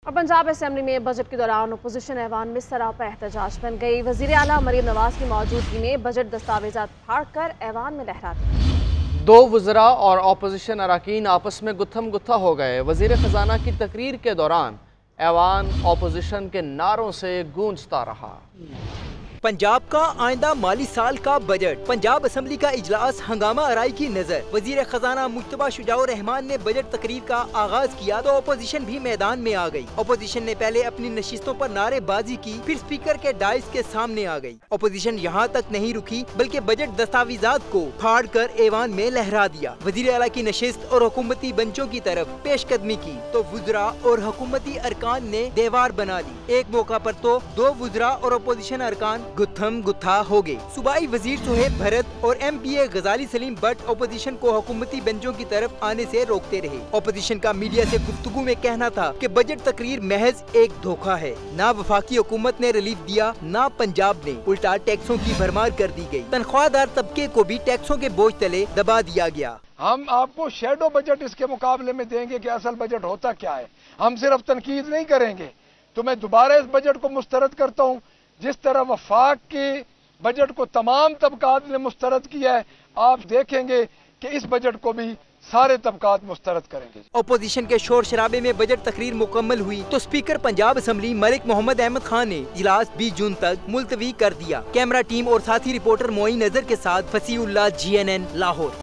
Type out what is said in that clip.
और पंजाब असेंबली में बजट के दौरान अपोजिशन ऐवान में सरापा एहतजाज बन गई। वजीर आला मरीम नवाज की मौजूदगी में बजट दस्तावेजात फाड़ कर ऐवान में लहरा दी। दो वज़रा और अपोजिशन अरकान आपस में गुत्थम गुत्था हो गए। वजीर खजाना की तकरीर के दौरान ऐवान अपोजिशन के नारों से गूंजता रहा। पंजाब का आइंदा माली साल का बजट, पंजाब असेंबली का इजलास हंगामा आराई की नजर। वजीर खजाना मुश्तबा शुजाउर रहमान ने बजट तकरीर का आगाज किया तो अपोजिशन भी मैदान में आ गई। अपोजिशन ने पहले अपनी नशिस्तों पर नारेबाजी की, फिर स्पीकर के डाइस के सामने आ गई। अपोजिशन यहाँ तक नहीं रुकी बल्कि बजट दस्तावेजात को फाड़ कर ऐवान में लहरा दिया। वजीर आला की नशिस्त और हुकूमती बेंचों की तरफ पेशकदमी की तो वुज़रा और हुकूमती अरकान ने दीवार बना ली। एक मौका पर तो दो वुज़रा और अपोजिशन अरकान गुत्थम गुत्था हो गए। सूबाई वजीर सुहेब भरत और MPA गजाली सलीम बट अपोजिशन को हुकूमती बेंचों की तरफ आने से रोकते रहे। अपोजिशन का मीडिया से गुफ्तगू में कहना था कि बजट तकरीर महज एक धोखा है। ना वफाकी हुकूमत ने रिलीफ दिया, ना पंजाब ने, उल्टा टैक्सों की भरमार कर दी गई। तनख्वाहदार तबके को भी टैक्सों के बोझ तले दबा दिया गया। हम आपको शेडो बजट इसके मुकाबले में देंगे कि असल बजट होता क्या है। हम सिर्फ तनकीद नहीं करेंगे। तो मैं दोबारा इस बजट को मुस्तरद करता हूँ। जिस तरह वफाक के बजट को तमाम तबकात ने मुस्तरद किया है, आप देखेंगे कि इस बजट को भी सारे तबकात मुस्तरद करेंगे। अपोजिशन के शोर शराबे में बजट तकरीर मुकम्मल हुई तो स्पीकर पंजाब असेंबली मलिक मोहम्मद अहमद खान ने इजलास 20 जून तक मुलतवी कर दिया। कैमरा टीम और साथी रिपोर्टर मोइन नजर के साथ फसीउल्लाह, GNN लाहौर।